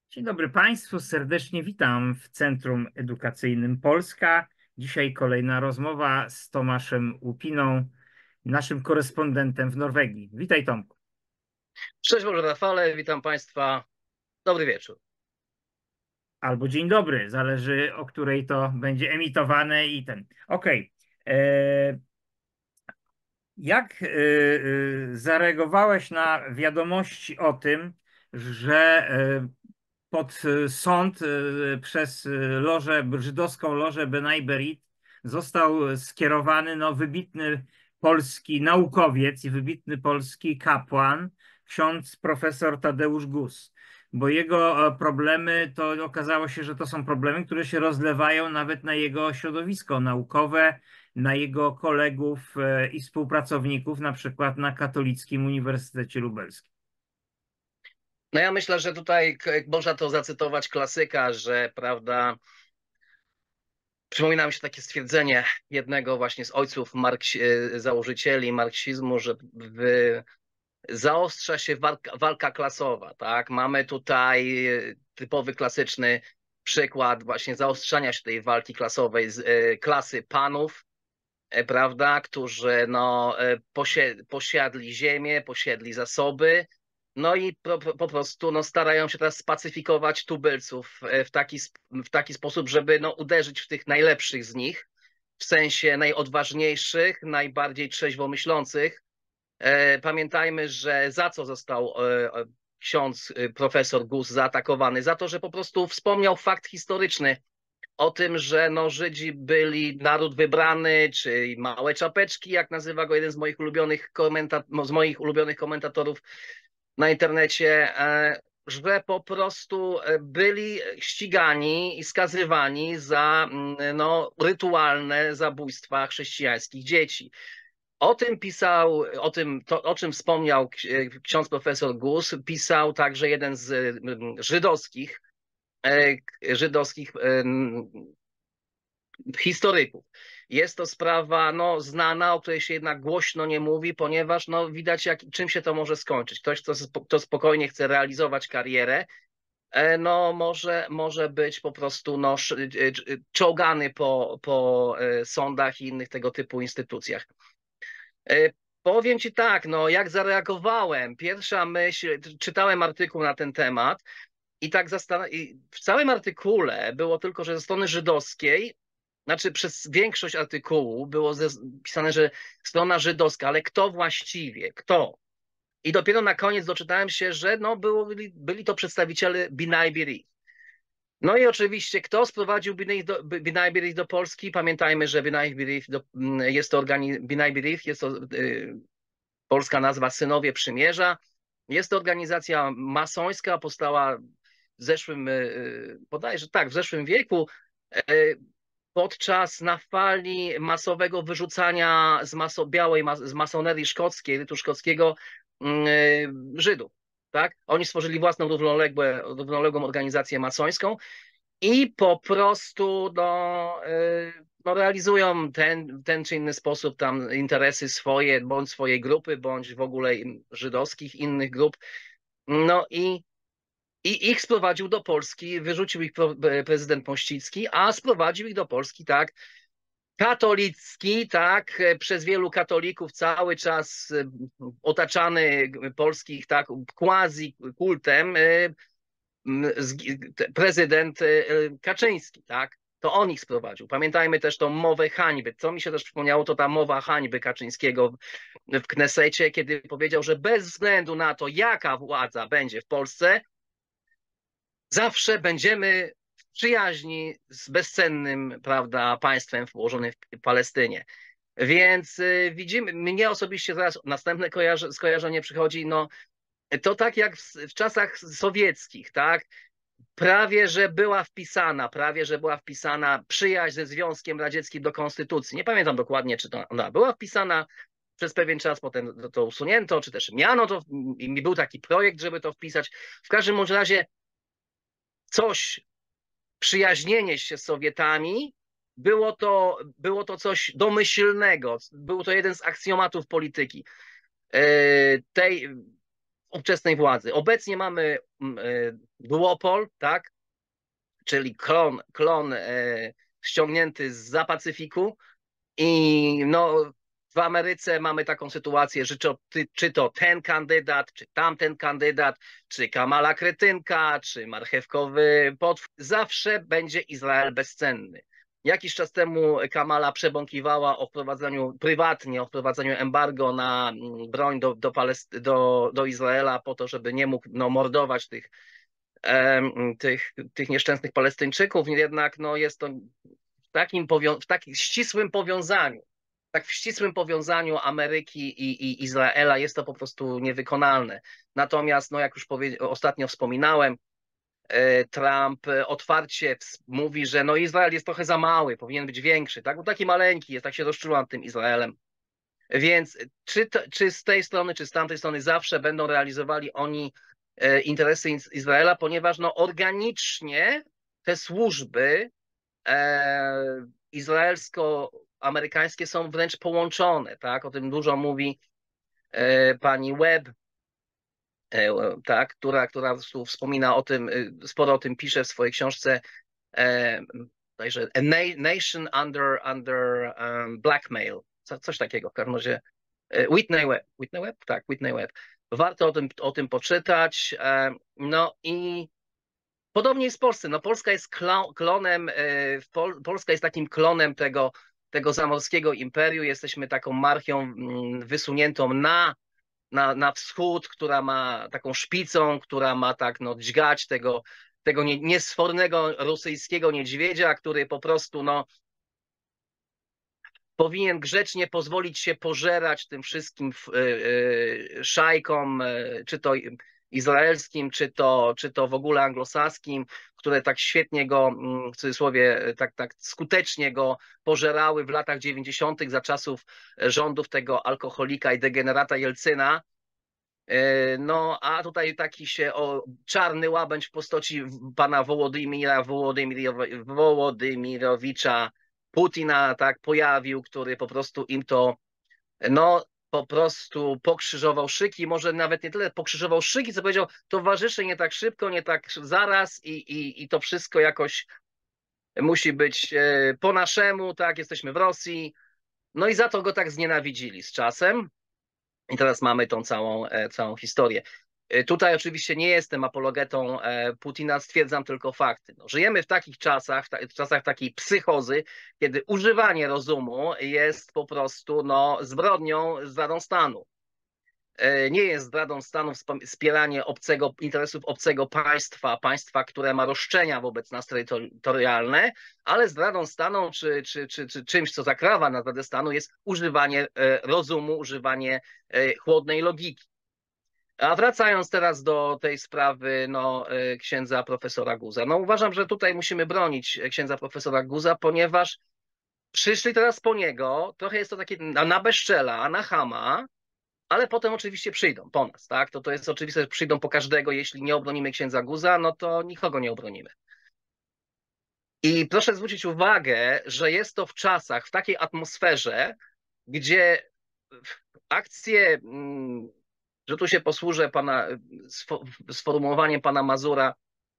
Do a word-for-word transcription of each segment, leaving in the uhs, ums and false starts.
Dzień dobry Państwu, serdecznie witam w Centrum Edukacyjnym Polska. Dzisiaj kolejna rozmowa z Tomaszem Łupiną, naszym korespondentem w Norwegii. Witaj, Tomku. Cześć Boże Rafale, witam Państwa. Dobry wieczór. Albo dzień dobry, zależy o której to będzie emitowane i ten. Okej. E, Jak e, e, zareagowałeś na wiadomości o tym, że e, pod e, sąd e, przez e, lożę, żydowską lożę Benai Berit został skierowany no, wybitny polski naukowiec i wybitny polski kapłan, ksiądz profesor Tadeusz Gus, bo jego e, problemy to okazało się, że to są problemy, które się rozlewają nawet na jego środowisko naukowe, na jego kolegów e, i współpracowników, na przykład na Katolickim Uniwersytecie Lubelskim. No ja myślę, że tutaj k- można to zacytować klasyka, że prawda, przypomina mi się takie stwierdzenie jednego właśnie z ojców marks założycieli marksizmu, że w, zaostrza się walka, walka klasowa, tak? Mamy tutaj e, typowy, klasyczny przykład właśnie zaostrzania się tej walki klasowej z e, klasy panów, e, prawda, którzy no, e, posie, posiadli ziemię, posiedli zasoby, no i po, po prostu no, starają się teraz spacyfikować tubylców e, w taki, sp- w taki sposób, żeby no, uderzyć w tych najlepszych z nich, w sensie najodważniejszych, najbardziej trzeźwo myślących. E, Pamiętajmy, że za co został e, e, ksiądz e, profesor Gus zaatakowany? Za to, że po prostu wspomniał fakt historyczny o tym, że no, Żydzi byli naród wybrany, czy małe czapeczki, jak nazywa go jeden z moich ulubionych, komenta z moich ulubionych komentatorów na internecie, e, że po prostu e, byli ścigani i skazywani za mm, no, rytualne zabójstwa chrześcijańskich dzieci. O tym pisał, o tym, to, o czym wspomniał ksiądz profesor Gus, pisał także jeden z mm, żydowskich, e, żydowskich historyków. Jest to sprawa no, znana, o której się jednak głośno nie mówi, ponieważ no, widać, jak, czym się to może skończyć. Ktoś, kto, kto spokojnie chce realizować karierę, e, no, może, może być po prostu no, sz- e, czołgany po, po e, sądach i innych tego typu instytucjach. E, Powiem ci tak, no jak zareagowałem. Pierwsza myśl, czytałem artykuł na ten temat i tak zastan- i w całym artykule było tylko, że ze strony żydowskiej, znaczy przez większość artykułu było ze, pisane, że strona żydowska, ale kto właściwie, kto? I dopiero na koniec doczytałem się, że no było, byli, byli to przedstawiciele Binai B'rith. No i oczywiście kto sprowadził Binai do, Binai B'rith do Polski? Pamiętajmy, że Binai B'rith do, jest to organi- Binai B'rith, jest to y, polska nazwa Synowie Przymierza. Jest to organizacja masońska, powstała w zeszłym, y, bodajże tak, w zeszłym wieku, y, podczas na fali masowego wyrzucania z maso, białej z masonerii szkockiej, rytu szkockiego, y, Żydów. Tak? Oni stworzyli własną równoległe, równoległą organizację masońską i po prostu no, y, no realizują ten, ten czy inny sposób tam interesy swoje, bądź swojej grupy, bądź w ogóle żydowskich, innych grup. No i, i ich sprowadził do Polski, wyrzucił ich prezydent Mościcki, a sprowadził ich do Polski, tak, katolicki, tak, przez wielu katolików cały czas y, otaczany polskich, tak, quasi kultem, y, prezydent Kaczyński, tak? To on ich sprowadził. Pamiętajmy też tą mowę hańby. Co mi się też przypomniało, to ta mowa hańby Kaczyńskiego w Knesecie, kiedy powiedział, że bez względu na to, jaka władza będzie w Polsce, zawsze będziemy w przyjaźni z bezcennym, prawda, państwem położonym w Palestynie. Więc y, widzimy, mnie osobiście zaraz następne skojarzenie przychodzi, no to tak jak w, w czasach sowieckich, tak? Prawie, że była wpisana, prawie, że była wpisana przyjaźń ze Związkiem Radzieckim do Konstytucji. Nie pamiętam dokładnie, czy to ona była wpisana przez pewien czas, potem to usunięto, czy też miano to, i był taki projekt, żeby to wpisać. W każdym bądź razie coś, przyjaźnienie się z Sowietami, było to, było to coś domyślnego, był to jeden z aksjomatów polityki. Tej ówczesnej władzy. Obecnie mamy duopol, tak, czyli klon, klon ściągnięty zza Pacyfiku i no w Ameryce mamy taką sytuację, że czy, czy to ten kandydat, czy tamten kandydat, czy Kamala Kretynka, czy marchewkowy potwór, zawsze będzie Izrael bezcenny. Jakiś czas temu Kamala przebąkiwała o wprowadzeniu, prywatnie o wprowadzeniu embargo na broń do, do, Palest do, do Izraela po to, żeby nie mógł no, mordować tych, em, tych, tych nieszczęsnych Palestyńczyków. Jednak no, jest to w takim, w takim ścisłym powiązaniu, tak w ścisłym powiązaniu Ameryki i, i Izraela jest to po prostu niewykonalne. Natomiast, no, jak już ostatnio wspominałem, Trump otwarcie mówi, że no Izrael jest trochę za mały, powinien być większy, tak? Bo taki maleńki jest, tak się rozczulam tym Izraelem. Więc czy, to, czy z tej strony, czy z tamtej strony zawsze będą realizowali oni e, interesy Izraela, ponieważ no organicznie te służby e, izraelsko-amerykańskie są wręcz połączone, tak? O tym dużo mówi e, pani Webb, tak, która, która wspomina o tym, sporo o tym pisze w swojej książce, e, także A Nation Under, under um, Blackmail, Co, coś takiego w każdym razie. Whitney Webb, Whitney Webb? Tak, Whitney Webb. Warto o tym, o tym poczytać. E, no i podobnie jest w Polsce. No, Polska jest klonem, e, Pol, Polska jest takim klonem tego, tego zamorskiego imperium. Jesteśmy taką marchią m, wysuniętą na Na, na wschód, która ma taką szpicą, która ma tak no, dźgać tego, tego nie, niesfornego rosyjskiego niedźwiedzia, który po prostu no, powinien grzecznie pozwolić się pożerać tym wszystkim y, y, szajkom, y, czy to izraelskim, czy to, czy to w ogóle anglosaskim, które tak świetnie go, w cudzysłowie, tak, tak skutecznie go pożerały w latach dziewięćdziesiątych za czasów rządów tego alkoholika i degenerata Jelcyna. No, a tutaj taki się o czarny łabędź w postaci pana Wołodymira Wołodymirowicza Putina tak pojawił, który po prostu im to no po prostu pokrzyżował szyki, może nawet nie tyle pokrzyżował szyki, co powiedział, towarzysze, nie tak szybko, nie tak zaraz i, i, i to wszystko jakoś musi być po naszemu, tak, jesteśmy w Rosji. No i za to go tak znienawidzili z czasem. I teraz mamy tą całą, całą historię. Tutaj oczywiście nie jestem apologetą Putina, stwierdzam tylko fakty. No, żyjemy w takich czasach, w czasach takiej psychozy, kiedy używanie rozumu jest po prostu no, zbrodnią, zdradą stanu. Nie jest zdradą stanu wspieranie obcego, interesów obcego państwa, państwa, które ma roszczenia wobec nas terytorialne, ale zdradą stanu czy, czy, czy, czy czymś, co zakrawa na zdradę stanu, jest używanie rozumu, używanie chłodnej logiki. A wracając teraz do tej sprawy no, księdza profesora Guza. No uważam, że tutaj musimy bronić księdza profesora Guza, ponieważ przyszli teraz po niego, trochę jest to takie na bezczela, na chama, ale potem oczywiście przyjdą po nas, tak? To, to jest oczywiste, że przyjdą po każdego, jeśli nie obronimy księdza Guza, no to nikogo nie obronimy. I proszę zwrócić uwagę, że jest to w czasach, w takiej atmosferze, gdzie akcje, że tu się posłużę pana, sformułowaniem pana Mazura,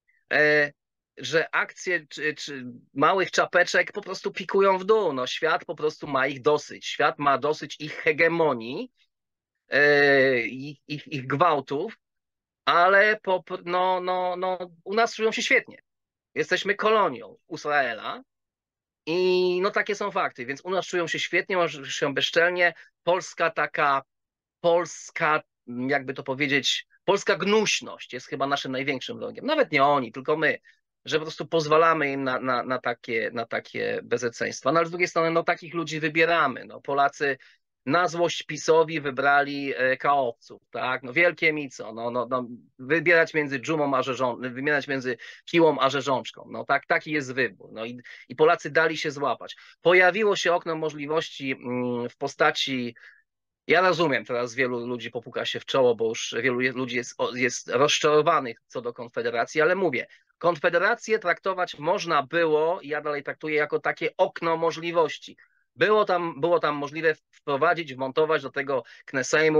że akcje czy, czy małych czapeczek po prostu pikują w dół. No, świat po prostu ma ich dosyć. Świat ma dosyć ich hegemonii, Ich, ich, ich gwałtów, ale po, no, no, no, u nas czują się świetnie. Jesteśmy kolonią Izraela i no takie są fakty, więc u nas czują się świetnie, czują się bezczelnie. Polska taka, polska, jakby to powiedzieć, polska gnuśność jest chyba naszym największym wrogiem. Nawet nie oni, tylko my, że po prostu pozwalamy im na, na, na takie, na takie bezeceństwa. No ale z drugiej strony, no takich ludzi wybieramy. No, Polacy na złość PiS-owi wybrali kaowców, tak? No wielkie mi co, no, no, no, wybierać między dżumą a rzeżączką, wybierać między kiłą a rzeżączką, no tak, taki jest wybór, no i, i Polacy dali się złapać. Pojawiło się okno możliwości w postaci, ja rozumiem, teraz wielu ludzi popuka się w czoło, bo już wielu ludzi jest, jest rozczarowanych co do Konfederacji, ale mówię, Konfederację traktować można było, ja dalej traktuję jako takie okno możliwości. Było tam, było tam możliwe wprowadzić, wmontować do tego Knesejmu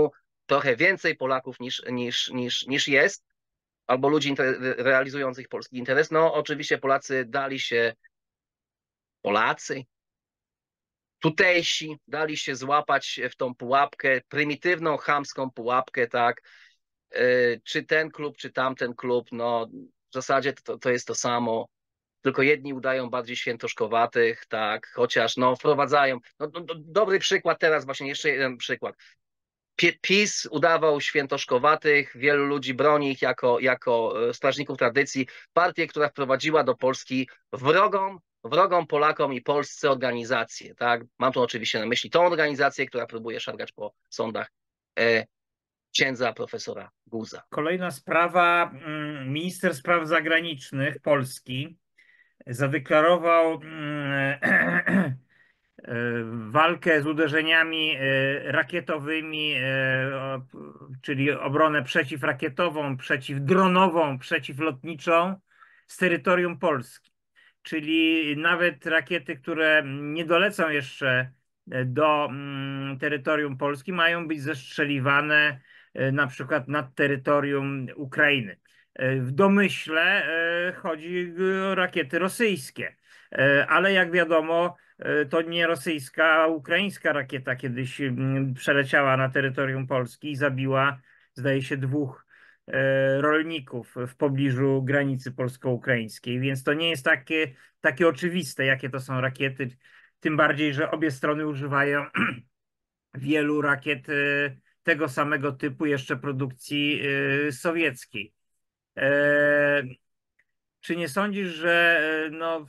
trochę więcej Polaków niż, niż, niż, niż jest, albo ludzi realizujących polski interes. No oczywiście Polacy dali się, Polacy, tutejsi dali się złapać w tą pułapkę, prymitywną, chamską pułapkę, tak, czy ten klub, czy tamten klub, no w zasadzie to, to jest to samo, tylko jedni udają bardziej świętoszkowatych, tak, chociaż no wprowadzają, no, no, dobry przykład teraz, właśnie jeszcze jeden przykład. PiS udawał świętoszkowatych, wielu ludzi broni ich jako, jako strażników tradycji, partię, która wprowadziła do Polski wrogą, wrogą Polakom i Polsce organizację, tak, mam tu oczywiście na myśli tą organizację, która próbuje szargać po sądach e, księdza profesora Guza. Kolejna sprawa. Minister spraw zagranicznych Polski zadeklarował walkę z uderzeniami rakietowymi, czyli obronę przeciwrakietową, przeciwdronową, przeciwlotniczą z terytorium Polski. Czyli nawet rakiety, które nie dolecą jeszcze do terytorium Polski, mają być zestrzeliwane na przykład nad terytorium Ukrainy. W domyśle chodzi o rakiety rosyjskie, ale jak wiadomo, to nie rosyjska, a ukraińska rakieta kiedyś przeleciała na terytorium Polski i zabiła, zdaje się, dwóch rolników w pobliżu granicy polsko-ukraińskiej, więc to nie jest takie, takie oczywiste, jakie to są rakiety, tym bardziej, że obie strony używają wielu rakiet tego samego typu jeszcze produkcji sowieckiej. Czy nie sądzisz, że no,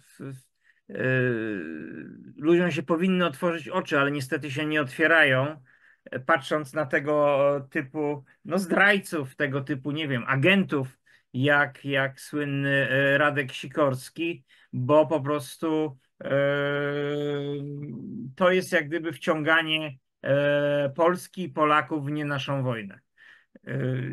ludziom się powinny otworzyć oczy, ale niestety się nie otwierają, patrząc na tego typu no, zdrajców, tego typu, nie wiem, agentów, jak, jak słynny Radek Sikorski, bo po prostu e, to jest jak gdyby wciąganie e, Polski i Polaków w nie naszą wojnę. E,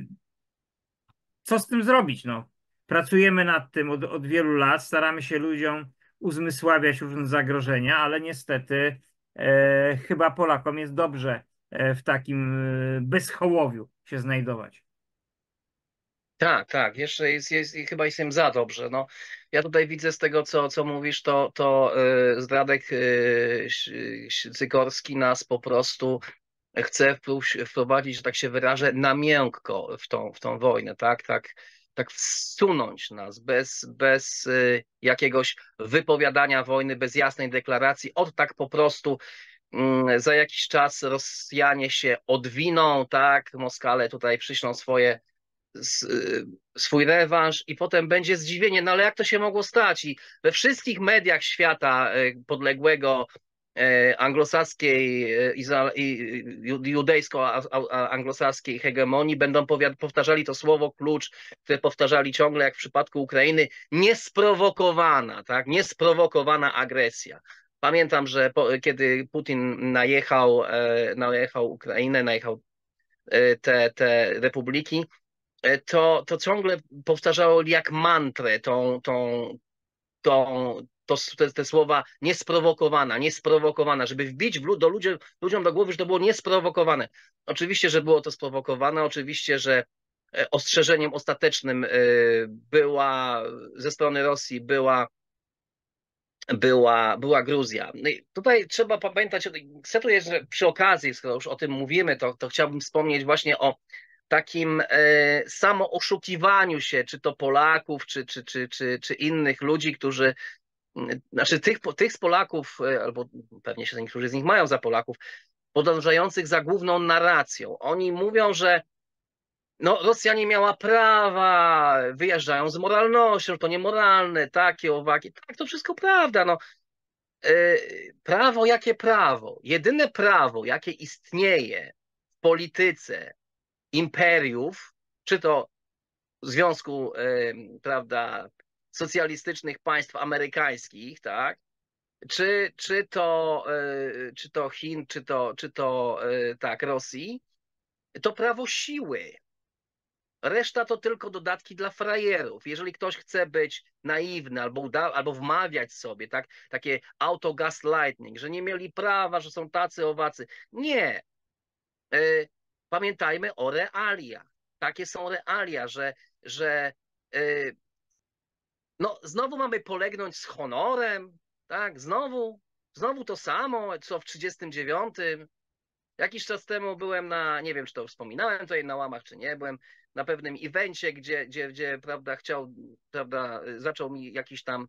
co z tym zrobić? No, pracujemy nad tym od, od wielu lat, staramy się ludziom uzmysławiać różne zagrożenia, ale niestety e, chyba Polakom jest dobrze w takim bezhołowiu się znajdować. Tak, tak, jeszcze jest, jest chyba jestem za dobrze. No, ja tutaj widzę z tego, co, co mówisz, to, to yy, Zdradek yy, Sikorski nas po prostu chce wprowadzić, że tak się wyrażę, na miękko w tą, w tą wojnę, tak, tak, tak wsunąć nas bez, bez yy, jakiegoś wypowiadania wojny, bez jasnej deklaracji, od tak po prostu yy, za jakiś czas Rosjanie się odwiną, tak, Moskale tutaj przyślą swoje swój rewanż i potem będzie zdziwienie, no ale jak to się mogło stać? I we wszystkich mediach świata podległego anglosaskiej i judejsko-anglosaskiej hegemonii będą powtarzali to słowo klucz, które powtarzali ciągle, jak w przypadku Ukrainy, niesprowokowana, tak? Niesprowokowana agresja. Pamiętam, że po, kiedy Putin najechał, najechał Ukrainę, najechał te, te republiki, to, to ciągle powtarzało jak mantrę tą, tą, tą, to, te, te słowa niesprowokowana, niesprowokowana, żeby wbić w, do ludzi, ludziom do głowy, że to było niesprowokowane. Oczywiście, że było to sprowokowane, oczywiście, że ostrzeżeniem ostatecznym była ze strony Rosji była, była, była Gruzja. No i tutaj trzeba pamiętać, chcę tu jeszcze przy okazji, skoro już o tym mówimy, to, to chciałbym wspomnieć właśnie o takim e, samooszukiwaniu się, czy to Polaków, czy, czy, czy, czy, czy innych ludzi, którzy, znaczy tych, tych z Polaków, albo pewnie się niektórzy z nich mają za Polaków, podążających za główną narracją. Oni mówią, że no, Rosja nie miała prawa, wyjeżdżają z moralnością, to niemoralne, takie, owaki. Tak, to wszystko prawda. No. E, prawo, jakie prawo? Jedyne prawo, jakie istnieje w polityce imperiów, czy to Związku, prawda, socjalistycznych państw amerykańskich, tak, czy, czy, to, czy to Chin, czy to, czy to tak, Rosji, to prawo siły. Reszta to tylko dodatki dla frajerów. Jeżeli ktoś chce być naiwny albo, uda, albo wmawiać sobie, tak, takie auto-gaslighting, że nie mieli prawa, że są tacy, owacy. Nie. pamiętajmy o realiach. Takie są realia, że, że yy, no, znowu mamy polegnąć z honorem, tak? Znowu, znowu to samo, co w trzydziestym dziewiątym. Jakiś czas temu byłem na, nie wiem, czy to wspominałem tutaj na łamach, czy nie, byłem na pewnym evencie, gdzie, gdzie, gdzie prawda, chciał, prawda, zaczął mi jakiś tam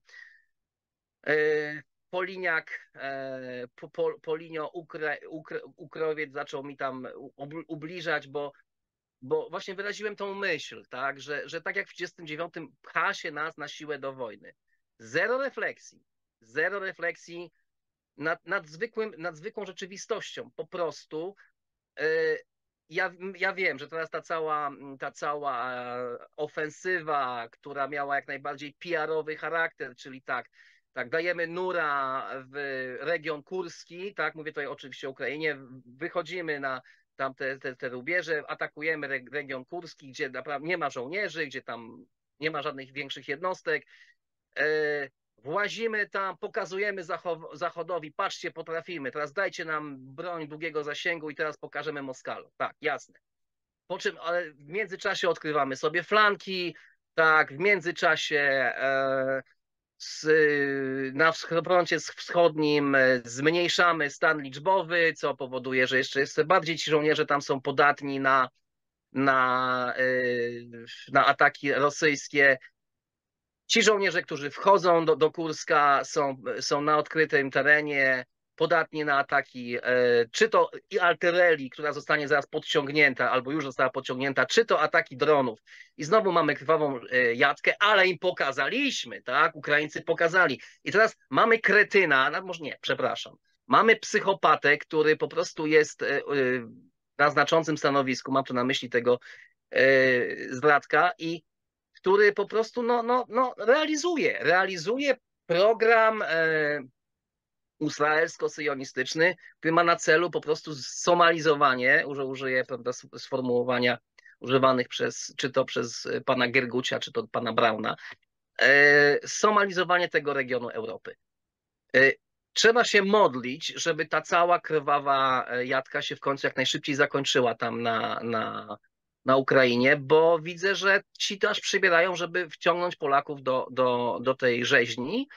e, Poliniak, e, po, po, Polinio ukra, ukra, Ukrowiec zaczął mi tam ubliżać, bo, bo właśnie wyraziłem tą myśl, tak, że, że tak jak w trzydziestym dziewiątym pcha się nas na siłę do wojny. Zero refleksji, zero refleksji nad, nad, zwykłym, nad zwykłą rzeczywistością. Po prostu ja, ja wiem, że teraz ta cała, ta cała ofensywa, która miała jak najbardziej P R-owy charakter, czyli tak, tak, dajemy nura w region kurski, tak, mówię tutaj oczywiście o Ukrainie, wychodzimy na tam te, te, te rubieże, atakujemy region kurski, gdzie naprawdę nie ma żołnierzy, gdzie tam nie ma żadnych większych jednostek, włazimy tam, pokazujemy Zachodowi, patrzcie, potrafimy, teraz dajcie nam broń długiego zasięgu i teraz pokażemy Moskalom. Tak, jasne. Po czym, ale w międzyczasie odkrywamy sobie flanki, tak, w międzyczasie e, z, na froncie wschodnim e, zmniejszamy stan liczbowy, co powoduje, że jeszcze, jeszcze bardziej ci żołnierze tam są podatni na, na, e, na ataki rosyjskie. Ci żołnierze, którzy wchodzą do, do Kurska, są, są na odkrytym terenie, podatni na ataki, e, czy to i artylerii, która zostanie zaraz podciągnięta, albo już została podciągnięta, czy to ataki dronów. I znowu mamy krwawą e, jatkę, ale im pokazaliśmy, tak? Ukraińcy pokazali. I teraz mamy kretyna, no może nie, przepraszam. Mamy psychopatę, który po prostu jest e, e, na znaczącym stanowisku, mam tu na myśli tego e, Zladka, i który po prostu no, no, no, realizuje, realizuje program e, izraelsko-syjonistyczny, który ma na celu po prostu somalizowanie, użyję prawda, sformułowania używanych przez, czy to przez pana Gergucia, czy to pana Brauna, e, somalizowanie tego regionu Europy. E, Trzeba się modlić, żeby ta cała krwawa jadka się w końcu jak najszybciej zakończyła tam na, na, na Ukrainie, bo widzę, że ci też przybierają, żeby wciągnąć Polaków do, do, do tej rzeźni,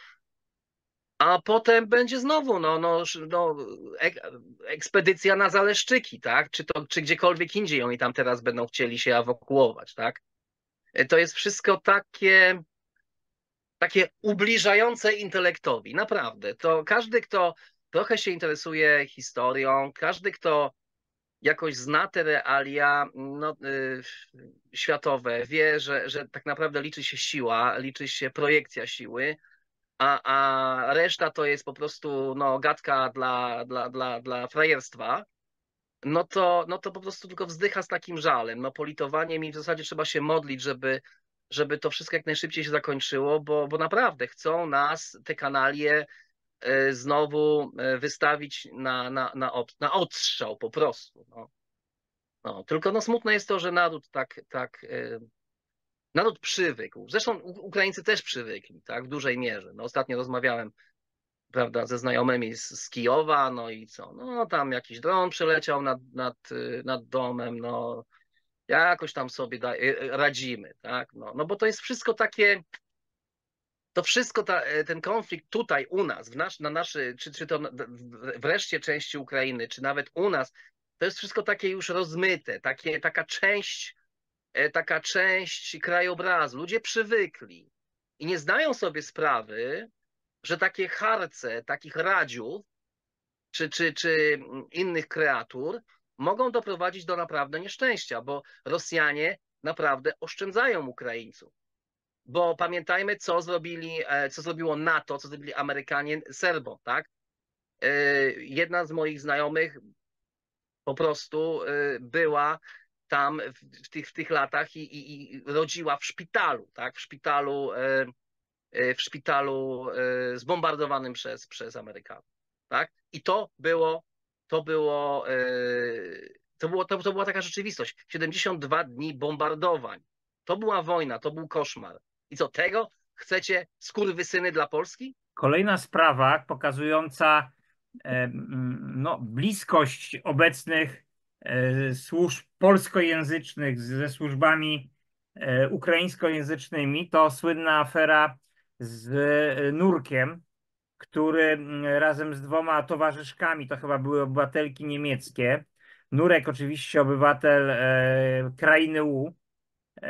a potem będzie znowu no, no, no, ek, ekspedycja na Zaleszczyki, tak? Czy, to, czy gdziekolwiek indziej oni tam teraz będą chcieli się ewakuować, tak? To jest wszystko takie, takie ubliżające intelektowi, naprawdę. To każdy, kto trochę się interesuje historią, każdy, kto jakoś zna te realia no, y, światowe, wie, że, że tak naprawdę liczy się siła, liczy się projekcja siły, a, a reszta to jest po prostu no, gadka dla, dla, dla, dla frajerstwa, no to, no to po prostu tylko wzdycha z takim żalem, no politowaniem i w zasadzie trzeba się modlić, żeby, żeby to wszystko jak najszybciej się zakończyło, bo, bo naprawdę chcą nas, te kanalie, znowu wystawić na, na, na, od, na odstrzał po prostu. No. No, tylko no, smutne jest to, że naród tak, tak naród przywykł. Zresztą Ukraińcy też przywykli, tak, w dużej mierze. No, ostatnio rozmawiałem, prawda, ze znajomymi z, z Kijowa, no i co, no tam jakiś dron przyleciał nad, nad, nad domem, no jakoś tam sobie da, radzimy, tak, no, no bo to jest wszystko takie, to wszystko, ta, ten konflikt tutaj u nas, w nasz, na naszy, czy, czy to w reszcie części Ukrainy, czy nawet u nas, to jest wszystko takie już rozmyte, takie, taka część, taka część krajobrazu. Ludzie przywykli i nie zdają sobie sprawy, że takie harce, takich radziów, czy, czy, czy innych kreatur mogą doprowadzić do naprawdę nieszczęścia, bo Rosjanie naprawdę oszczędzają Ukraińców. Bo pamiętajmy, co zrobili, co zrobiło NATO, co zrobili Amerykanie Serbom, tak? Jedna z moich znajomych po prostu była tam w tych, w tych latach i, i, i rodziła w szpitalu, tak? W szpitalu, w szpitalu zbombardowanym przez, przez Amerykanów, tak? I to było, to było, to było, to, to była taka rzeczywistość. siedemdziesiąt dwa dni bombardowań. To była wojna, to był koszmar. I co, tego chcecie, skurwysyny, dla Polski? Kolejna sprawa pokazująca no, bliskość obecnych służb polskojęzycznych ze służbami ukraińskojęzycznymi, to słynna afera z Nurkiem, który razem z dwoma towarzyszkami, to chyba były obywatelki niemieckie, Nurek oczywiście obywatel e, krainy U, e,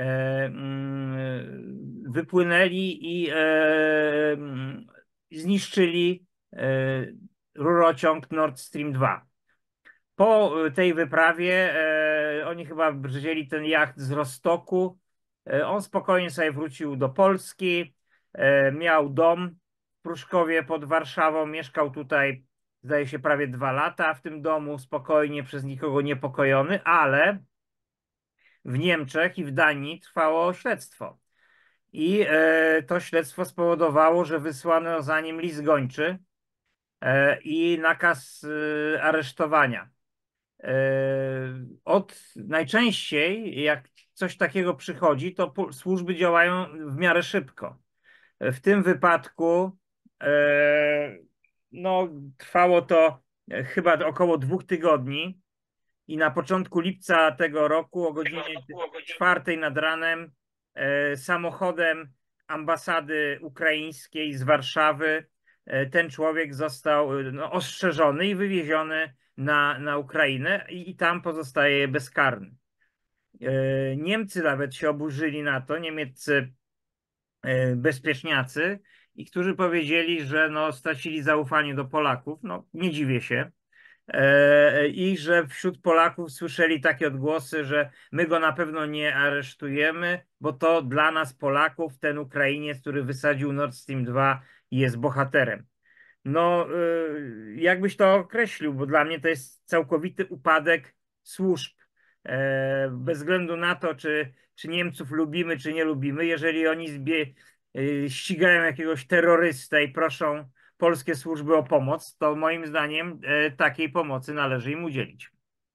mm, wypłynęli i e, mm, zniszczyli e, rurociąg Nord Stream dwa. Po tej wyprawie e, oni chyba wzięli ten jacht z Rostoku. E, on spokojnie sobie wrócił do Polski. E, miał dom w Pruszkowie pod Warszawą. Mieszkał tutaj, zdaje się, prawie dwa lata w tym domu, spokojnie, przez nikogo niepokojony, ale w Niemczech i w Danii trwało śledztwo. I e, to śledztwo spowodowało, że wysłano za nim list gończy e, i nakaz e, aresztowania. Od najczęściej, jak coś takiego przychodzi, to służby działają w miarę szybko. W tym wypadku no, trwało to chyba około dwóch tygodni i na początku lipca tego roku o godzinie czwartej nad ranem samochodem ambasady ukraińskiej z Warszawy ten człowiek został no, ostrzeżony i wywieziony na, na Ukrainę i, i tam pozostaje bezkarny. Niemcy nawet się oburzyli na to, niemieccy bezpieczniacy, i którzy powiedzieli, że no, stracili zaufanie do Polaków. No, nie dziwię się. I że wśród Polaków słyszeli takie odgłosy, że my go na pewno nie aresztujemy, bo to dla nas Polaków ten Ukrainiec, który wysadził Nord Stream dwa, jest bohaterem. No, jakbyś to określił, bo dla mnie to jest całkowity upadek służb. Bez względu na to, czy, czy Niemców lubimy, czy nie lubimy, jeżeli oni zbie, ścigają jakiegoś terrorystę i proszą polskie służby o pomoc, to moim zdaniem takiej pomocy należy im udzielić.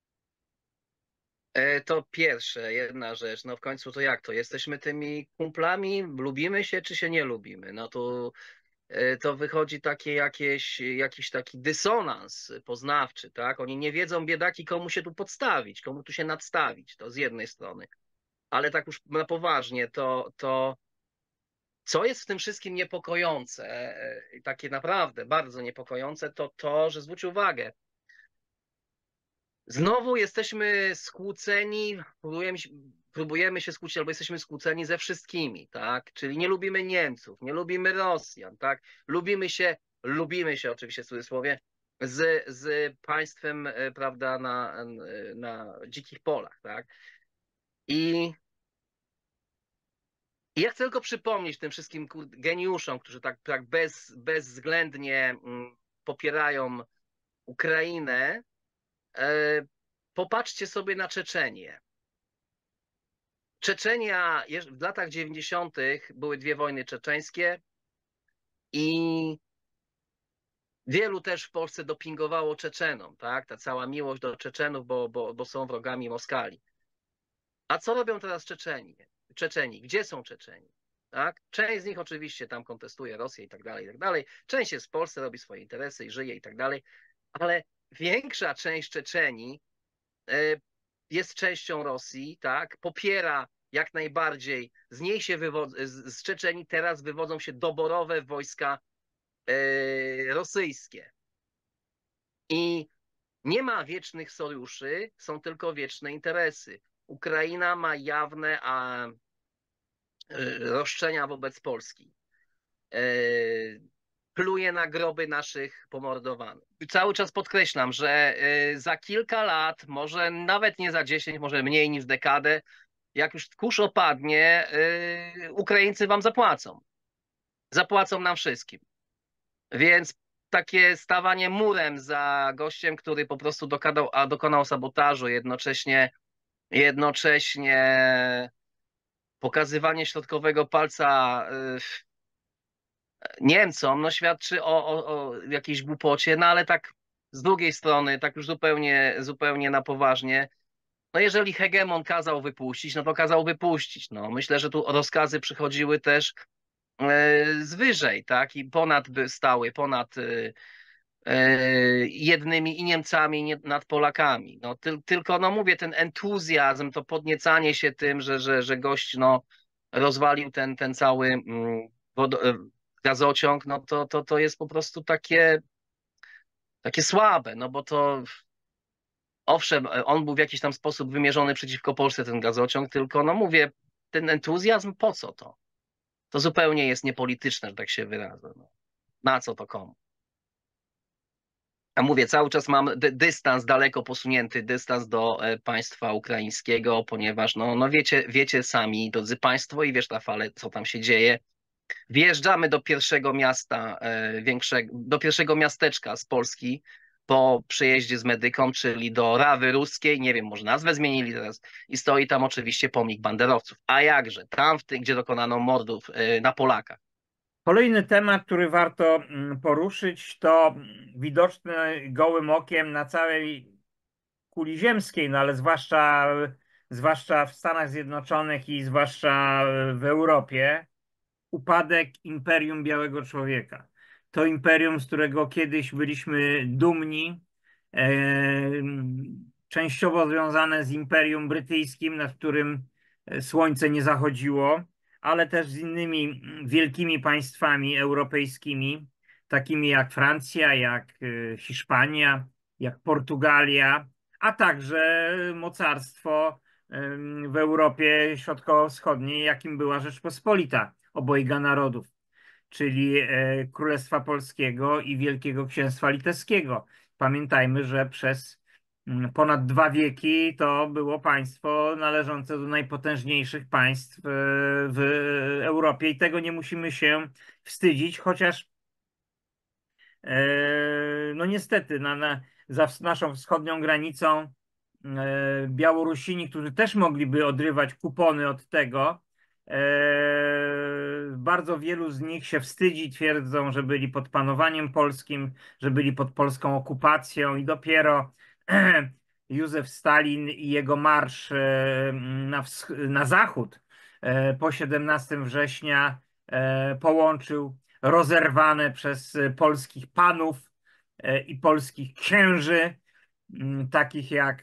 To pierwsze, jedna rzecz, no w końcu to jak to? Jesteśmy tymi kumplami, lubimy się czy się nie lubimy? No to to wychodzi takie jakieś, jakiś taki dysonans poznawczy, tak? Oni nie wiedzą, biedaki, komu się tu podstawić, komu tu się nadstawić, to z jednej strony. Ale tak już na poważnie, to, to co jest w tym wszystkim niepokojące, takie naprawdę bardzo niepokojące, to to, że zwróć uwagę, znowu jesteśmy skłóceni, próbujemy się, próbujemy się skłócić, albo jesteśmy skłóceni ze wszystkimi, tak? Czyli nie lubimy Niemców, nie lubimy Rosjan, tak? Lubimy się, lubimy się oczywiście w cudzysłowie, z, z państwem, prawda, na, na dzikich polach, tak? I, i ja chcę tylko przypomnieć tym wszystkim geniuszom, którzy tak, tak bez, bezwzględnie popierają Ukrainę, popatrzcie sobie na Czeczenię. Czeczenia w latach dziewięćdziesiątych były dwie wojny czeczeńskie i wielu też w Polsce dopingowało Czeczenom, tak? Ta cała miłość do Czeczenów, bo, bo, bo są wrogami Moskali. A co robią teraz Czeczeni? Czeczeni? Gdzie są Czeczeni? Tak? Część z nich oczywiście tam kontestuje Rosję i tak dalej, i tak dalej. Część jest w Polsce, robi swoje interesy i żyje i tak dalej, ale większa część Czeczeni jest częścią Rosji, tak? Popiera jak najbardziej, z niej się wywodzą, z Czeczenii teraz wywodzą się doborowe wojska yy, rosyjskie. I nie ma wiecznych sojuszy, są tylko wieczne interesy. Ukraina ma jawne a, yy, roszczenia wobec Polski. Yy, pluje na groby naszych pomordowanych. Cały czas podkreślam, że yy, za kilka lat, może nawet nie za dziesięć, może mniej niż dekadę, jak już kurz opadnie, yy, Ukraińcy wam zapłacą. Zapłacą nam wszystkim. Więc takie stawanie murem za gościem, który po prostu dokonał, a dokonał sabotażu, jednocześnie, jednocześnie pokazywanie środkowego palca yy, Niemcom, no świadczy o, o, o jakiejś głupocie, no ale tak z drugiej strony, tak już zupełnie, zupełnie na poważnie, no jeżeli hegemon kazał wypuścić, no to kazał wypuścić. No, myślę, że tu rozkazy przychodziły też z wyżej, tak, i ponad stały, ponad jednymi i Niemcami nad Polakami. No, ty, tylko, no mówię, ten entuzjazm, to podniecanie się tym, że, że, że gość no, rozwalił ten, ten cały mm, wodo, gazociąg, no to, to, to jest po prostu takie, takie słabe, no bo to owszem, on był w jakiś tam sposób wymierzony przeciwko Polsce, ten gazociąg, tylko no mówię, ten entuzjazm, po co to? To zupełnie jest niepolityczne, że tak się wyrażę. No. Na co to komu? A mówię, cały czas mam dy dystans, daleko posunięty dystans do e, państwa ukraińskiego, ponieważ no, no wiecie, wiecie sami, drodzy państwo, i wiesz na fale, co tam się dzieje. Wjeżdżamy do pierwszego miasta, e, większego, do pierwszego miasteczka z Polski po przejeździe z Medyką, czyli do Rawy Ruskiej, nie wiem, może nazwę zmienili teraz, i stoi tam oczywiście pomnik banderowców. A jakże, tam w tym, gdzie dokonano mordów e, na Polakach. Kolejny temat, który warto poruszyć, to widoczny gołym okiem na całej kuli ziemskiej, no ale zwłaszcza, zwłaszcza w Stanach Zjednoczonych i zwłaszcza w Europie, upadek Imperium Białego Człowieka. To imperium, z którego kiedyś byliśmy dumni, e, częściowo związane z Imperium Brytyjskim, nad którym słońce nie zachodziło, ale też z innymi wielkimi państwami europejskimi, takimi jak Francja, jak Hiszpania, jak Portugalia, a także mocarstwo w Europie Środkowo-Wschodniej, jakim była Rzeczpospolita obojga narodów, czyli Królestwa Polskiego i Wielkiego Księstwa Litewskiego. Pamiętajmy, że przez ponad dwa wieki to było państwo należące do najpotężniejszych państw w Europie i tego nie musimy się wstydzić, chociaż no niestety na, na, za naszą wschodnią granicą Białorusini, którzy też mogliby odrywać kupony od tego, bardzo wielu z nich się wstydzi, twierdzą, że byli pod panowaniem polskim, że byli pod polską okupacją i dopiero Józef Stalin i jego marsz na, na zachód po siedemnastego września połączył rozerwane przez polskich panów i polskich księży, takich jak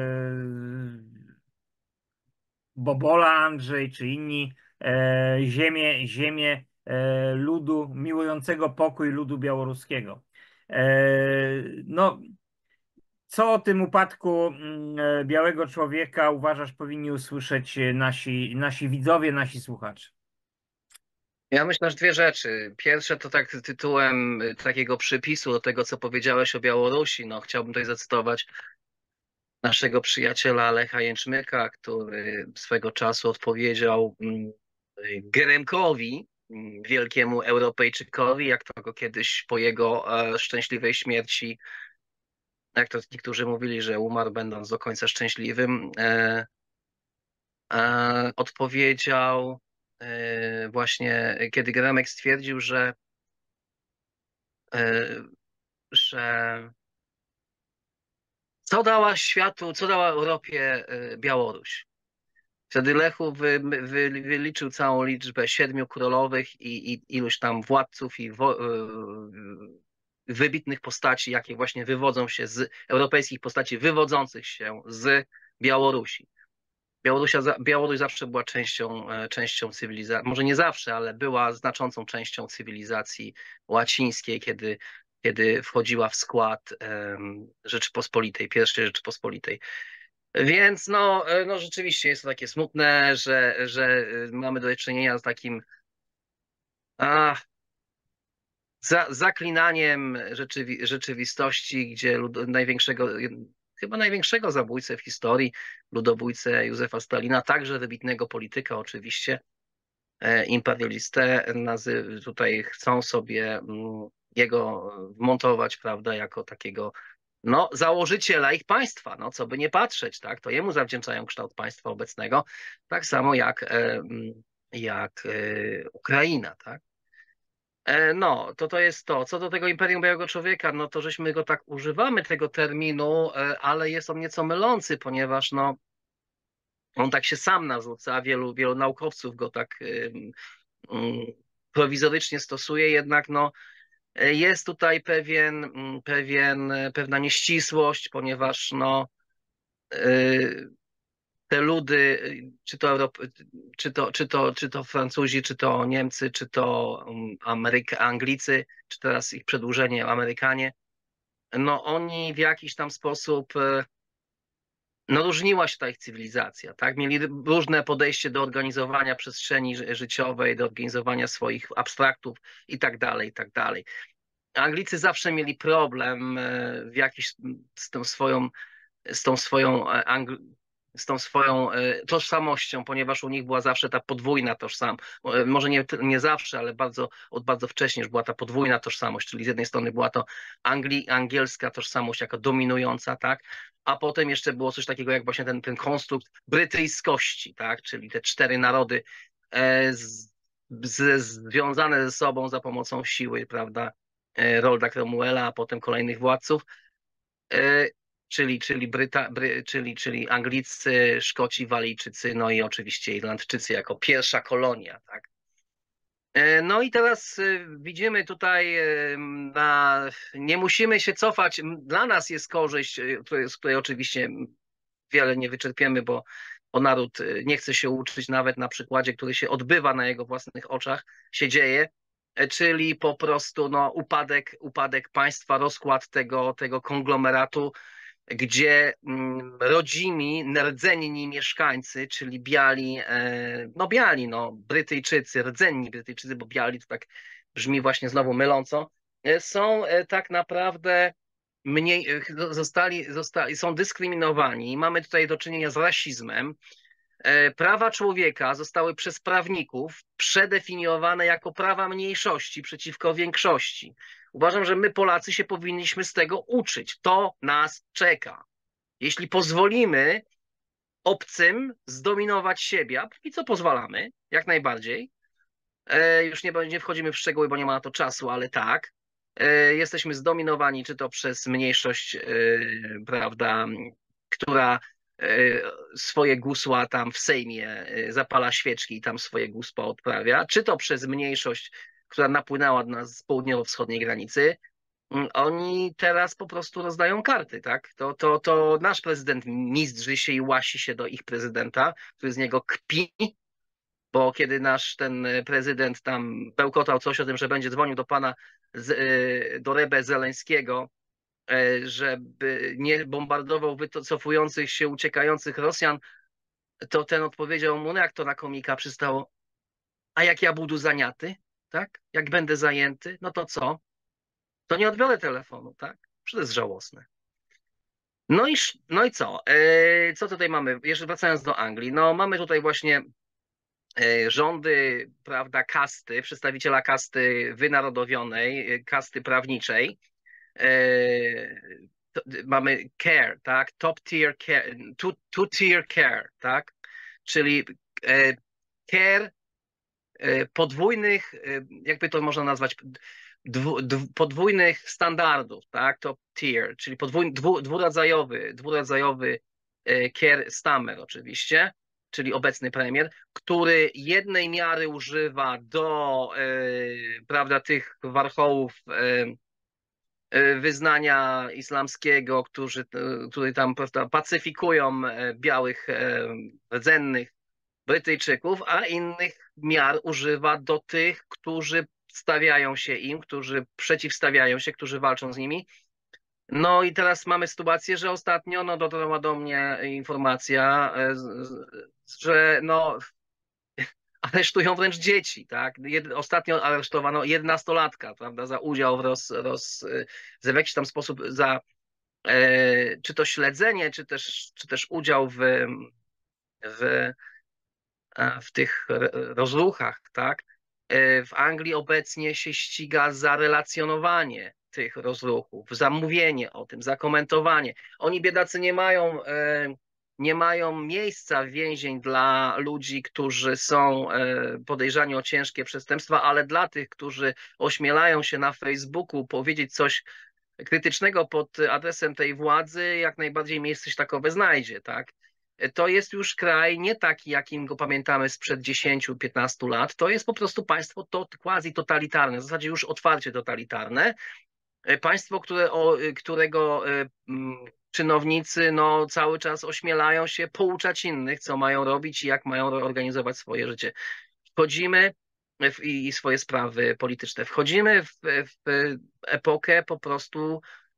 Bobola Andrzej czy inni, ziemię, ziemię ludu, miłującego pokój ludu białoruskiego. No, co o tym upadku Białego Człowieka uważasz, powinni usłyszeć nasi, nasi widzowie, nasi słuchacze? Ja myślę, że dwie rzeczy. Pierwsze to tak tytułem takiego przypisu do tego, co powiedziałeś o Białorusi. No, chciałbym tutaj zacytować naszego przyjaciela Lecha Jęczmyka, który swego czasu odpowiedział Geremkowi, wielkiemu Europejczykowi, jak to go kiedyś po jego szczęśliwej śmierci, jak to niektórzy mówili, że umarł będąc do końca szczęśliwym, e, e, odpowiedział e, właśnie, kiedy Geremek stwierdził, że, e, że co dała światu, co dała Europie Białoruś. Wtedy Lechu wy, wy, wyliczył całą liczbę siedmiu królowych i, i iluś tam władców i wo, wybitnych postaci, jakie właśnie wywodzą się z europejskich postaci wywodzących się z Białorusi. Białorusia, Białoruś zawsze była częścią, częścią cywilizacji, może nie zawsze, ale była znaczącą częścią cywilizacji łacińskiej, kiedy, kiedy wchodziła w skład um, Rzeczypospolitej, pierwszej Rzeczypospolitej. Więc no, no rzeczywiście jest to takie smutne, że, że mamy do czynienia z takim a, za, zaklinaniem rzeczywi rzeczywistości, gdzie lud, największego, chyba największego zabójcę w historii, ludobójcę Józefa Stalina, także wybitnego polityka oczywiście, imperialistę, nazy tutaj chcą sobie jego wmontować, prawda, jako takiego no, założyciela ich państwa, no, co by nie patrzeć, tak, to jemu zawdzięczają kształt państwa obecnego, tak samo jak, jak Ukraina, tak. No, to to jest to. Co do tego Imperium Białego Człowieka, no to żeśmy go tak używamy, tego terminu, ale jest on nieco mylący, ponieważ no, on tak się sam narzuca, wielu, wielu naukowców go tak um, um, prowizorycznie stosuje, jednak no, Jest tutaj pewien, pewien, pewna nieścisłość, ponieważ no, te ludy, czy to, Europ... czy to, czy to, czy to Francuzi, czy to Niemcy, czy to Ameryka, Anglicy, czy teraz ich przedłużenie Amerykanie, no oni w jakiś tam sposób, no różniła się ta ich cywilizacja, tak? Mieli różne podejście do organizowania przestrzeni życiowej, do organizowania swoich abstraktów i tak dalej, i tak dalej. Anglicy zawsze mieli problem w jakiś z tą swoją, z tą swoją Angl z tą swoją tożsamością, ponieważ u nich była zawsze ta podwójna tożsamość. Może nie, nie zawsze, ale bardzo, od bardzo wcześnie już była ta podwójna tożsamość, czyli z jednej strony była to Angli, angielska tożsamość jako dominująca, tak? A potem jeszcze było coś takiego jak właśnie ten, ten konstrukt brytyjskości, tak? Czyli te cztery narody z, z, związane ze sobą za pomocą siły, prawda? Rolda Cromwella, a potem kolejnych władców. Czyli, czyli, Bryta, Bry, czyli, czyli Anglicy, Szkoci, Walijczycy, no i oczywiście Irlandczycy jako pierwsza kolonia, tak? No i teraz widzimy tutaj, na, nie musimy się cofać, dla nas jest korzyść, z której oczywiście wiele nie wyczerpiemy, bo, bo naród nie chce się uczyć nawet na przykładzie, który się odbywa na jego własnych oczach, się dzieje, czyli po prostu no, upadek, upadek państwa, rozkład tego, tego konglomeratu, gdzie rodzimi, rdzenni mieszkańcy, czyli biali, no biali, no Brytyjczycy, rdzenni Brytyjczycy, bo biali to tak brzmi właśnie znowu myląco, są tak naprawdę mniej, zostali, zostali, są dyskryminowani. Mamy tutaj do czynienia z rasizmem. Prawa człowieka zostały przez prawników przedefiniowane jako prawa mniejszości przeciwko większości. Uważam, że my Polacy się powinniśmy z tego uczyć. To nas czeka. Jeśli pozwolimy obcym zdominować siebie, a póki co pozwalamy, jak najbardziej, już nie, nie wchodzimy w szczegóły, bo nie ma na to czasu, ale tak, jesteśmy zdominowani, czy to przez mniejszość, prawda, która swoje gusła tam w Sejmie zapala świeczki i tam swoje gusła odprawia, czy to przez mniejszość, która napłynęła do nas z południowo-wschodniej granicy. Oni teraz po prostu rozdają karty, tak? To, to, to nasz prezydent mizdrzy się i łasi się do ich prezydenta, który z niego kpi, bo kiedy nasz ten prezydent tam bełkotał coś o tym, że będzie dzwonił do pana, do Rebe Zeleńskiego, żeby nie bombardował wycofujących się, uciekających Rosjan, to ten odpowiedział mu, no jak to na komika przystało, a jak ja budu zaniaty, tak? Jak będę zajęty, no to co? To nie odbiorę telefonu, tak? Przecież to jest żałosne. No i, no i co? E, co tutaj mamy? Jeszcze wracając do Anglii, no mamy tutaj właśnie e, rządy, prawda, kasty, przedstawiciela kasty wynarodowionej, kasty prawniczej. E, to, mamy care, tak? Top tier care, two, two tier care, tak? Czyli e, care e, podwójnych, e, jakby to można nazwać, Dwu, dwu, podwójnych standardów, tak, top tier, czyli podwój, dwu, dwurodzajowy, dwurodzajowy e, Keir Starmer oczywiście, czyli obecny premier, który jednej miary używa do, e, prawda, tych warchołów e, e, wyznania islamskiego, którzy, e, którzy tam, prawda, pacyfikują e, białych, e, rdzennych Brytyjczyków, a innych miar używa do tych, którzy stawiają się im, którzy przeciwstawiają się, którzy walczą z nimi. No i teraz mamy sytuację, że ostatnio no, dotarła do mnie informacja, że no, aresztują wręcz dzieci, tak? Ostatnio aresztowano jedenastolatka, prawda, za udział w roz, roz, w jakiś tam sposób za e, czy to śledzenie, czy też, czy też udział w, w, w tych rozruchach, tak? W Anglii obecnie się ściga za relacjonowanie tych rozruchów, za mówienie o tym, za komentowanie. Oni biedacy nie mają, nie mają miejsca w więzień dla ludzi, którzy są podejrzani o ciężkie przestępstwa, ale dla tych, którzy ośmielają się na Facebooku powiedzieć coś krytycznego pod adresem tej władzy, jak najbardziej miejsce się takowe znajdzie, tak? to jest już kraj nie taki, jakim go pamiętamy sprzed dziesięciu piętnastu lat. To jest po prostu państwo to quasi totalitarne, w zasadzie już otwarcie totalitarne. Państwo, które, o, którego czynownicy no, cały czas ośmielają się pouczać innych, co mają robić i jak mają organizować swoje życie. Wchodzimy w, i swoje sprawy polityczne. Wchodzimy w, w epokę po prostu.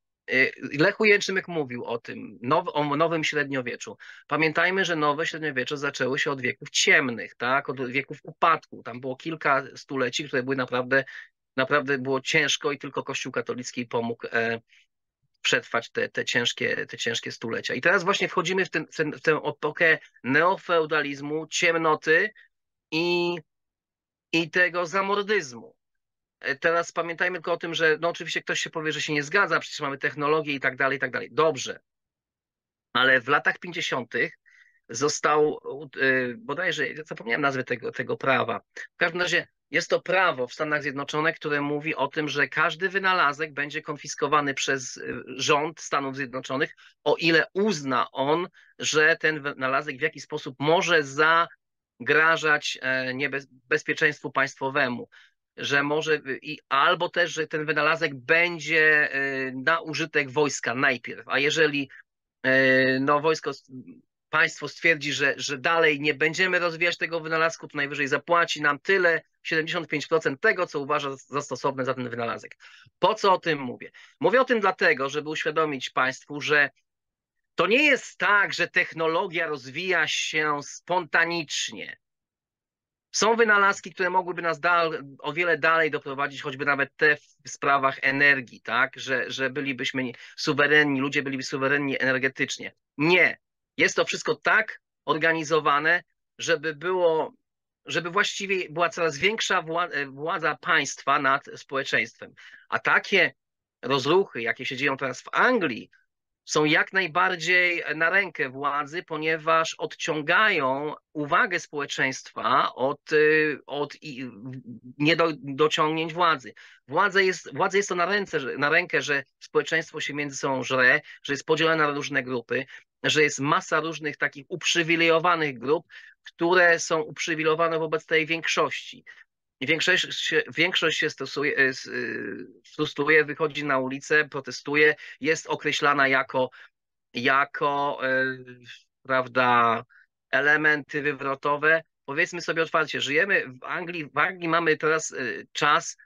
Lech Ujęczymek mówił o tym, now, o nowym średniowieczu. Pamiętajmy, że nowe średniowiecze zaczęły się od wieków ciemnych, tak? Od wieków upadku. Tam było kilka stuleci, które były naprawdę, naprawdę było ciężko i tylko Kościół katolicki pomógł e, przetrwać te, te, ciężkie, te ciężkie stulecia. I teraz właśnie wchodzimy w, ten, w, ten, w tę epokę neofeudalizmu, ciemnoty i, i tego zamordyzmu. Teraz pamiętajmy tylko o tym, że no oczywiście ktoś się powie, że się nie zgadza, przecież mamy technologię i tak dalej, i tak dalej. Dobrze. Ale w latach pięćdziesiątych został, bodajże, zapomniałem nazwy tego, tego prawa. W każdym razie jest to prawo w Stanach Zjednoczonych, które mówi o tym, że każdy wynalazek będzie konfiskowany przez rząd Stanów Zjednoczonych, o ile uzna on, że ten wynalazek w jakiś sposób może zagrażać niebezpieczeństwu państwowemu. Że może, i, albo też, że ten wynalazek będzie na użytek wojska najpierw, a jeżeli no, wojsko, państwo stwierdzi, że, że dalej nie będziemy rozwijać tego wynalazku, to najwyżej zapłaci nam tyle, siedemdziesiąt pięć procent tego, co uważa za stosowne za ten wynalazek. Po co o tym mówię? Mówię o tym dlatego, żeby uświadomić państwu, że to nie jest tak, że technologia rozwija się spontanicznie. Są wynalazki, które mogłyby nas dal, o wiele dalej doprowadzić, choćby nawet te w sprawach energii, tak? Że, że bylibyśmy suwerenni, ludzie byliby suwerenni energetycznie. Nie. Jest to wszystko tak organizowane, żeby było, żeby właściwie była coraz większa władza państwa nad społeczeństwem. A takie rozruchy, jakie się dzieją teraz w Anglii, są jak najbardziej na rękę władzy, ponieważ odciągają uwagę społeczeństwa od, od niedociągnięć władzy. Władza jest, władza jest to na, ręce, na rękę, że społeczeństwo się między sobą żre, że jest podzielone na różne grupy, że jest masa różnych takich uprzywilejowanych grup, które są uprzywilejowane wobec tej większości. I większość, większość się stosuje, frustruje, wychodzi na ulicę, protestuje, jest określana jako, jako prawda, elementy wywrotowe. Powiedzmy sobie otwarcie, żyjemy w Anglii, w Anglii mamy teraz czas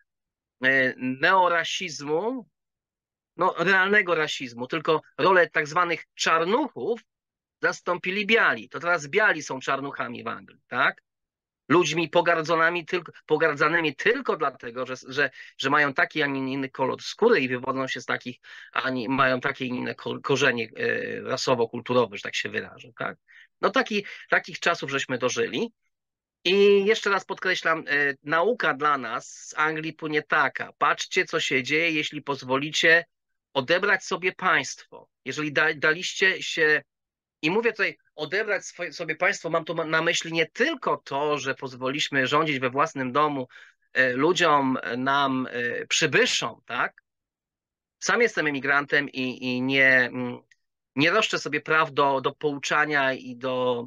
neorasizmu, no realnego rasizmu, tylko rolę tak zwanych czarnuchów zastąpili biali. To teraz biali są czarnuchami w Anglii, tak? Ludźmi pogardzonymi tylko, pogardzanymi tylko dlatego, że, że, że mają taki, a nie inny kolor skóry i wywodzą się z takich, a nie, mają takie inne korzenie rasowo-kulturowe, że tak się wyrażę. Tak? No taki, takich czasów żeśmy dożyli. I jeszcze raz podkreślam, nauka dla nas z Anglii płynie taka. Patrzcie, co się dzieje, jeśli pozwolicie odebrać sobie państwo. Jeżeli da, daliście się... I mówię tutaj, odebrać swoje, sobie państwo, mam tu na myśli nie tylko to, że pozwoliliśmy rządzić we własnym domu e, ludziom, nam, e, przybyszom, tak? Sam jestem emigrantem i, i nie, nie roszczę sobie praw do, do pouczania i do,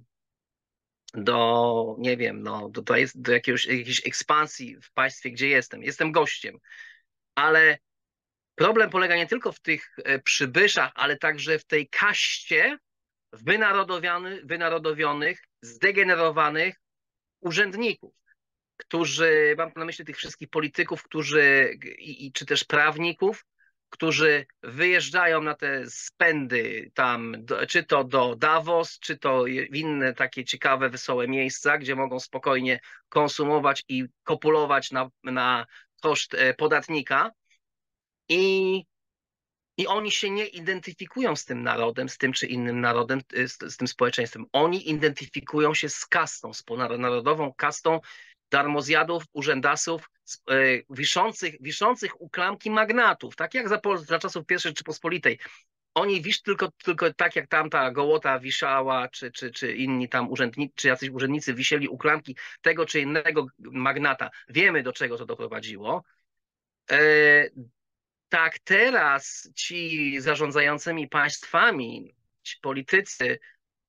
do nie wiem, no, do, do, do jakiegoś, jakiejś ekspansji w państwie, gdzie jestem. Jestem gościem, ale problem polega nie tylko w tych przybyszach, ale także w tej kaście wynarodowionych, zdegenerowanych urzędników, którzy, mam na myśli tych wszystkich polityków, którzy, i, i, czy też prawników, którzy wyjeżdżają na te spędy tam, do, czy to do Davos, czy to w inne takie ciekawe, wesołe miejsca, gdzie mogą spokojnie konsumować i kopulować na, na koszt podatnika. I I oni się nie identyfikują z tym narodem, z tym czy innym narodem, z, z tym społeczeństwem. Oni identyfikują się z kastą, z ponadnarodową kastą darmozjadów, urzędasów, yy, wiszących, wiszących u klamki magnatów, tak jak za, za czasów pierwszej Rzeczypospolitej. Oni wisz tylko, tylko tak jak tamta Gołota wiszała, czy, czy, czy inni tam urzędnicy, czy jacyś urzędnicy wisieli u klamki tego czy innego magnata. Wiemy, do czego to doprowadziło. Yy, Tak, teraz ci zarządzającymi państwami, ci politycy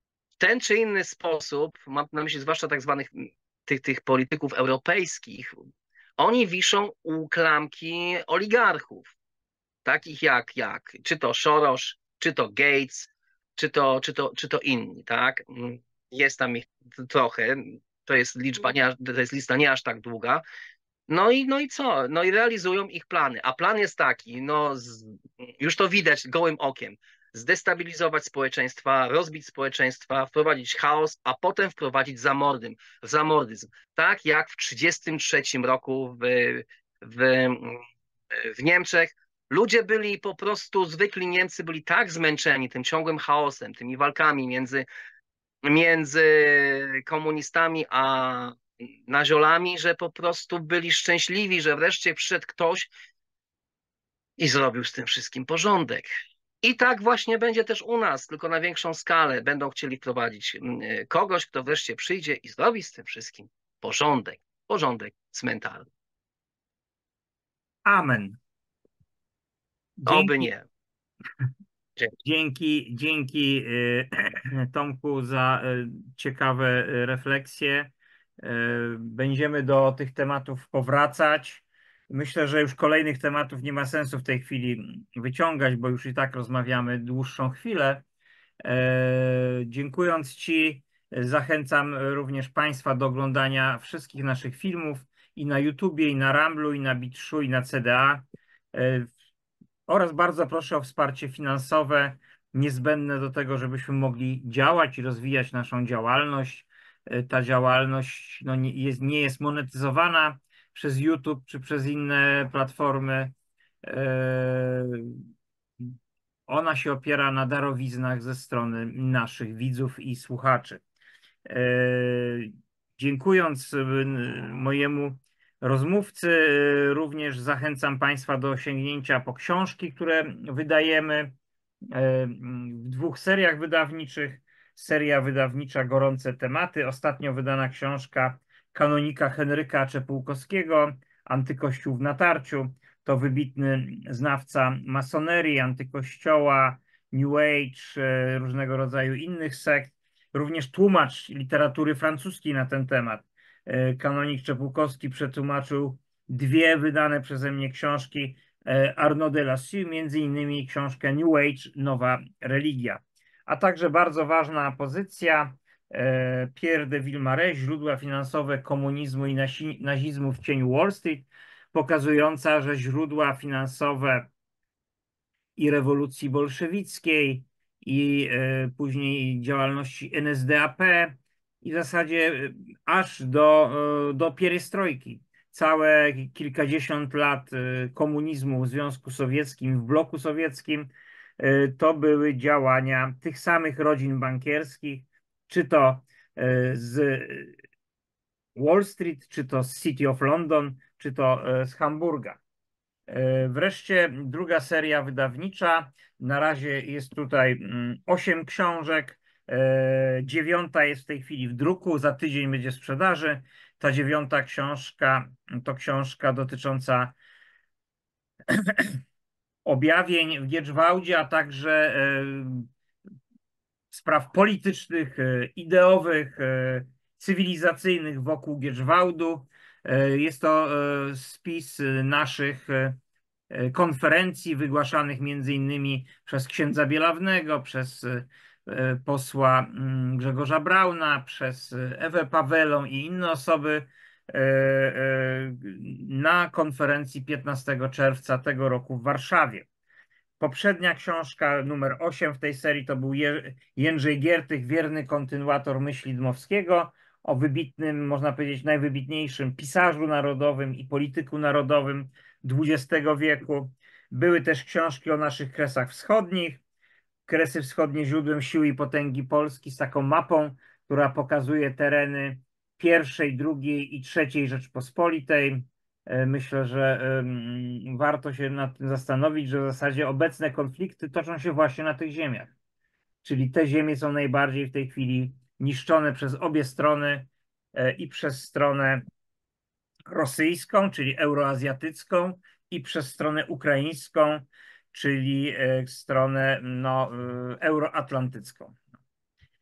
ten czy inny sposób, mam na myśli zwłaszcza tak zwanych tych, tych polityków europejskich, oni wiszą u klamki oligarchów, takich jak, jak czy to Soros, czy to Gates, czy to, czy to, czy to inni, tak? Jest tam ich trochę, to jest liczba, nie, to jest lista nie aż tak długa. No i, no i co? No i realizują ich plany. A plan jest taki, no z, już to widać gołym okiem. Zdestabilizować społeczeństwa, rozbić społeczeństwa, wprowadzić chaos, a potem wprowadzić zamordyzm. zamordyzm. Tak jak w trzydziestym trzecim roku w, w, w Niemczech. Ludzie byli po prostu, zwykli Niemcy byli tak zmęczeni tym ciągłym chaosem, tymi walkami między, między komunistami a naziolami, że po prostu byli szczęśliwi, że wreszcie przyszedł ktoś i zrobił z tym wszystkim porządek. I tak właśnie będzie też u nas, tylko na większą skalę. Będą chcieli wprowadzić kogoś, kto wreszcie przyjdzie i zrobi z tym wszystkim porządek. Porządek cmentarny. Amen. Oby Dzięki, nie. Dzięki. dzięki, dzięki y, Tomku za y, ciekawe y, refleksje. Y, Będziemy do tych tematów powracać. Myślę, że już kolejnych tematów nie ma sensu w tej chwili wyciągać, bo już i tak rozmawiamy dłuższą chwilę. E, Dziękując Ci, zachęcam również Państwa do oglądania wszystkich naszych filmów i na YouTubie, i na Ramblu, i na Bitshu, i na C D A. E, Oraz bardzo proszę o wsparcie finansowe niezbędne do tego, żebyśmy mogli działać i rozwijać naszą działalność. E, Ta działalność no, nie jest, nie jest monetyzowana przez YouTube czy przez inne platformy. E, Ona się opiera na darowiznach ze strony naszych widzów i słuchaczy. E, Dziękując e, mojemu rozmówcy, e, również zachęcam Państwa do sięgnięcia po książki, które wydajemy e, w dwóch seriach wydawniczych. Seria wydawnicza Gorące Tematy, ostatnio wydana książka kanonika Henryka Czepułkowskiego, Antykościół w natarciu. To wybitny znawca masonerii, antykościoła, New Age, e, różnego rodzaju innych sekt. Również tłumacz literatury francuskiej na ten temat. E, Kanonik Czepułkowski przetłumaczył dwie wydane przeze mnie książki e, Arnaud de Lassus, między innymi książkę New Age, Nowa Religia. A także bardzo ważna pozycja e, Pierre de Villemarais, Źródła finansowe komunizmu i nazizmu w cieniu Wall Street, pokazująca, że źródła finansowe i rewolucji bolszewickiej, i e, później działalności N S D A P, i w zasadzie e, aż do, e, do pierestrojki. Całe kilkadziesiąt lat e, komunizmu w Związku Sowieckim, w bloku sowieckim, e, to były działania tych samych rodzin bankierskich, czy to e, z Wall Street, czy to z City of London, czy to e, z Hamburga. E, Wreszcie druga seria wydawnicza. Na razie jest tutaj mm, osiem książek. E, Dziewiąta jest w tej chwili w druku, za tydzień będzie w sprzedaży. Ta dziewiąta książka to książka dotycząca objawień w Giedżwałdzie, a także e, spraw politycznych, e, ideowych, e, cywilizacyjnych wokół Giedżwałdu. E, Jest to e, spis naszych e, konferencji wygłaszanych między innymi przez księdza Bielawnego, przez e, posła mm, Grzegorza Brauna, przez Ewę Pawelą i inne osoby e, e, na konferencji piętnastego czerwca tego roku w Warszawie. Poprzednia książka, numer osiem w tej serii, to był Jędrzej Giertych, wierny kontynuator myśli Dmowskiego, o wybitnym, można powiedzieć, najwybitniejszym pisarzu narodowym i polityku narodowym dwudziestego wieku. Były też książki o naszych Kresach Wschodnich, Kresy Wschodnie źródłem siły i potęgi Polski, z taką mapą, która pokazuje tereny pierwszej, drugiej i trzeciej Rzeczpospolitej. Myślę, że warto się nad tym zastanowić, że w zasadzie obecne konflikty toczą się właśnie na tych ziemiach. Czyli te ziemie są najbardziej w tej chwili niszczone przez obie strony, i przez stronę rosyjską, czyli euroazjatycką, i przez stronę ukraińską, czyli stronę no, euroatlantycką.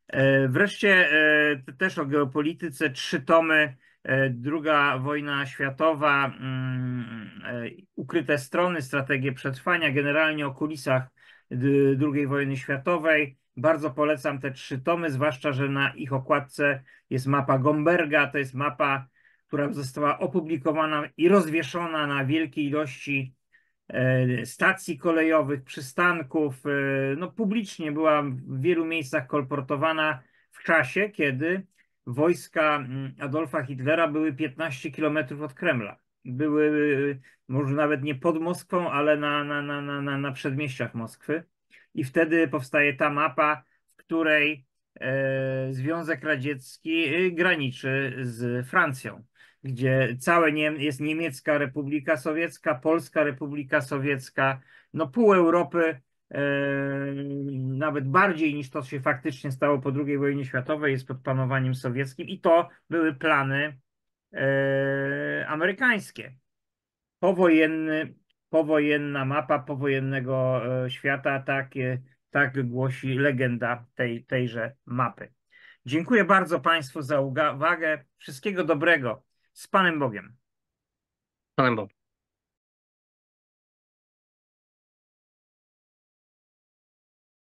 Wreszcie też o geopolityce trzy tomy. Druga wojna światowa, mm, ukryte strony, strategie przetrwania, generalnie o kulisach drugiej wojny światowej. Bardzo polecam te trzy tomy, zwłaszcza że na ich okładce jest mapa Gomberga. To jest mapa, która została opublikowana i rozwieszona na wielkiej ilości stacji kolejowych, przystanków. No, publicznie była w wielu miejscach kolportowana w czasie, kiedy wojska Adolfa Hitlera były piętnaście kilometrów od Kremla. Były może nawet nie pod Moskwą, ale na, na, na, na, na przedmieściach Moskwy. I wtedy powstaje ta mapa, w której Związek Radziecki graniczy z Francją, gdzie całe nie, jest Niemiecka Republika Sowiecka, Polska Republika Sowiecka, no pół Europy, e, nawet bardziej niż to się faktycznie stało po drugiej wojnie światowej, jest pod panowaniem sowieckim i to były plany e, amerykańskie. Powojenny, powojenna mapa powojennego e, świata, tak, e, tak głosi legenda tej, tejże mapy. Dziękuję bardzo Państwu za uwagę. Wszystkiego dobrego. Z Panem Bogiem. Panem Bogiem.